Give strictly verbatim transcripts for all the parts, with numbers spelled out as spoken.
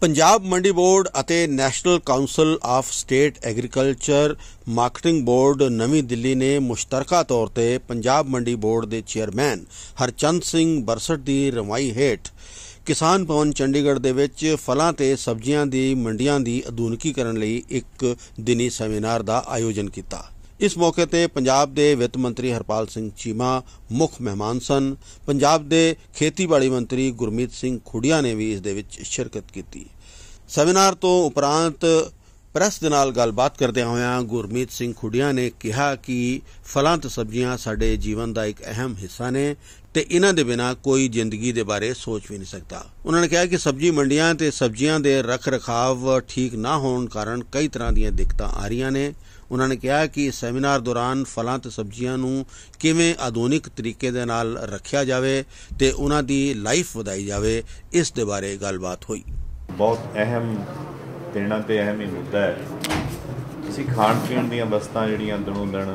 Punjab Mandi board ਅਤੇ national council of state agriculture marketing board Navi Delhi ने मुश्तरका तौर पर पंजाब मंडी बोर्ड के चेयरमैन हरचंद सिंह बरसट की रवाई हेठ किसान भवन चंडीगढ़ दे विच फलां ते सब्जियां दी मंडियां दी आधुनिकीकरण लई एक दिनी सैमीनार का आयोजन किया। इस मौके ते पंजाब दे वित्त मंत्री हरपाल सिंह चीमा मुख मेहमान सन। पंजाब दे खेतीबाड़ी मंत्री गुरमीत सिंह खुड़िया ने भी इस दे विच शिरकत की। सैमीनार तो उपरांत प्रेस दे नाल गलबात करदे होया गुरमीत सिंह खुड़िया ने कहा कि फलां ते सब्जियां साडे जीवन का एक अहम हिस्सा ने ते इन्हां दे बिना कोई जिंदगी दे बारे सोच भी नहीं सकता। उन्होंने कहा कि सब्जी मंडियां ते सब्जियां दे रख रखाव ठीक ना होने कारण कई तरह दी दिक्कतां आ रही ने। उन्होंने कहा कि सैमीनार दौरान फलां ते सब्जियां नूं किवें आधुनिक तरीके दे नाल रखिया जावे ते उन्हां दी लाइफ वधाई जावे, इस दे बारे गलबात हुई। बहुत अहम देना तो अहम ही मुद्दा है। असी खाण पीण दी वस्तां जिहड़ियां दिनों दिन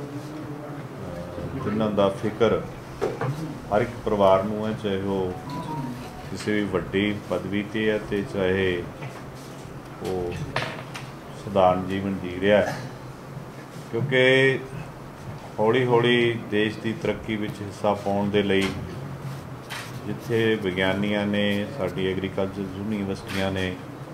जिन्हां दा फिक्र हर एक परिवार नूं है, चाहे वो किसी भी वड्डी पदवी ते है ते चाहे वो साधारण जीवन जी रहा है, क्योंकि हौली हौली देश की तरक्की विच हिस्सा पाउण दे लई जिथे विग्यानियां ने साडी एग्रीकल्चर यूनीवर्सिटियां ने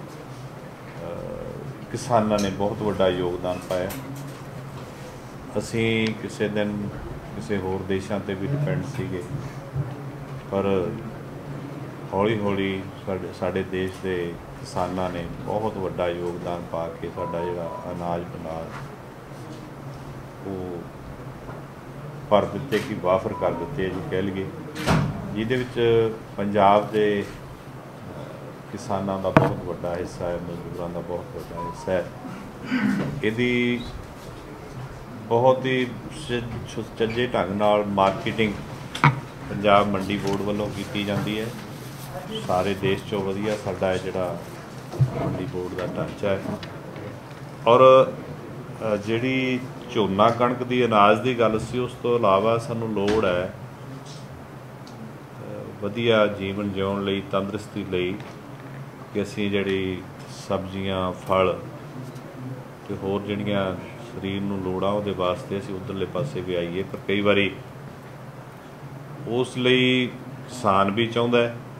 किसानां ने बहुत वड्डा योगदान पाया। असी किसी दिन किसी होर देशों ते भी डिपेंड सीगे, पर हौली हौली साडे साडे देश के किसानां ने बहुत वड्डा योगदान पा के साडा जिहड़ा अनाज बनाज वो भर दिते कि वाफर कर दिते जी कह लीए, जिहदे विच पंजाब के किसानां दा बहुत वड्डा हिस्सा है, मजदूरां दा बहुत वड्डा हिस्सा है। इहदी बहुत ही सुचज्जे ढंग नाल मार्केटिंग पंजाब मंडी बोर्ड वालों की जाती है। सारे देश चों वधिया साडा जिहड़ा मंडी बोर्ड का ढांचा है। और जिहड़ी झोना कणक दी अनाज की गल सी, उस तो इलावा सानूं लोड़ है वधिया जीवन जिउण लई, तंदुरुस्ती लई कि असीं जिहड़ी सब्जियां फल ते होर जिहड़ियां शरीर नूं लोड़ां उहदे वास्ते असीं उधरले पासे भी आईए। पर कई वारी उस लई किसान भी चाहुंदा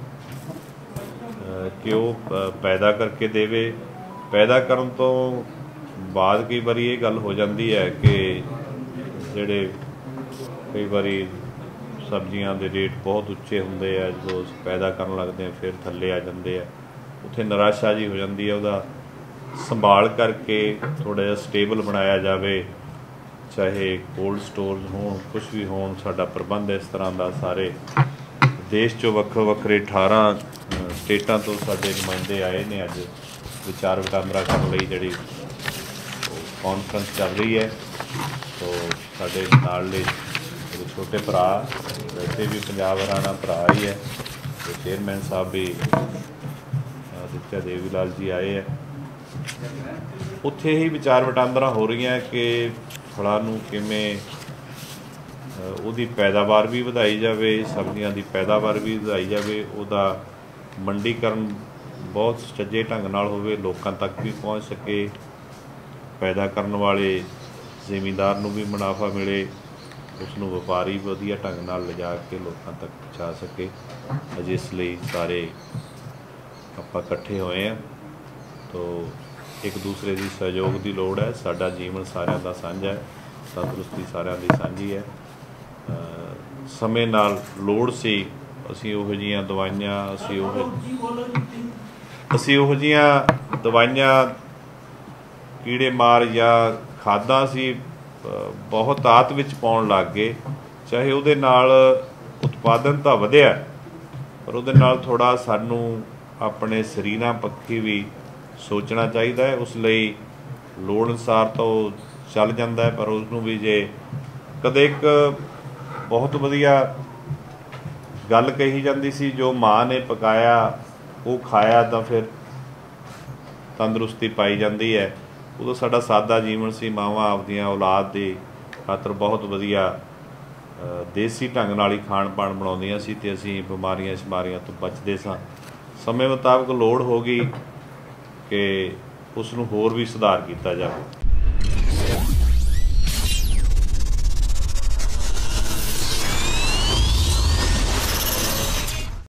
है कि वो पैदा करके देवे। पैदा करन तो बाद कई बारी ये गल हो जाती है कि जिहड़े कई बारी सब्जियां दे रेट बहुत उच्चे हुंदे आ, जो पैदा करन लगदे हैं फिर थल्ले आ जांदे आ, उत्थे निराशा जी हो जाती है। उहदा संभाल करके थोड़ा जिहा स्टेबल बनाया जाए, चाहे कोल्ड स्टोर होण कुछ भी होण, साडा प्रबंध इस तरह का सारे देश चों वक्रो वक्रे अठारह स्टेटां तो साडे नुमाइंदे आए ने। अज विचार वटांदरा करन लई जिहड़ी कॉन्फ्रेंस चल रही है, तो साडे नालले छोटे भरा वैसे भी पंजाब हरियाणा भरा ही है, तो चेयरमैन साहब भी आदित्य देवीलाल जी आए हैं। उत्थे ही विचार वटांदरा हो रही हैं कि फलां नूं किवें उहदी पैदावार भी वधाई जाए, सब्जियां की पैदावार भी वधाई जाए, उहदा मंडीकरण बहुत सुचज्जे ढंग नाल होवे, लोकां तक भी पहुँच सके, पैदा करन वाले जिमींदार नूं भी मुनाफा मिले, उसनूं व्यापारी वधिया ढंग नाल लिजा के लोकां तक पहुँचा सके। अज इस लई सारे आपां इकट्ठे होए हैं, तो एक दूसरे की सहयोग की लोड़ है। साडा जीवन सारिਆਂ ਦਾ ਸਾਂਝਾ है, तंदुरुस्ती सारिਆਂ ਦੀ ਸਾਂਝੀ है। समय नाल लोड़ सी असीं उहो जिहियां दवाइयां असीं उहो असीं उहो जिहियां दवाइयां कीड़े मार या खादां असीं बहुत आत विच पाउण लग गए। चाहे उहदे नाल उत्पादन तां वधिया, पर उहदे नाल थोड़ा सानूं अपने शरीरां पक्षी भी सोचना चाहिए है। उस लई लोड़ अनुसार तो चल जाता है, पर उसनूं भी जे कदे एक बहुत वधिया गल कही जाती सी, जो माँ ने पकाया वो खाया तो फिर तंदुरुस्ती पाई जाती है। उदों साडा सादा जीवन सी, मावां आपदियां औलाद दी खातर बहुत वधिया देसी ढंग नाल ही खाण पाण बनाउंदियां सी ते असीं बिमारियां शमारियां तो बचदे सां। ਸਮੇਂ ਮੁਤਾਬਕ ਲੋੜ ਹੋ ਗਈ ਕਿ ਉਸ ਨੂੰ ਹੋਰ ਵੀ ਸੁਧਾਰ ਕੀਤਾ ਜਾਵੇ।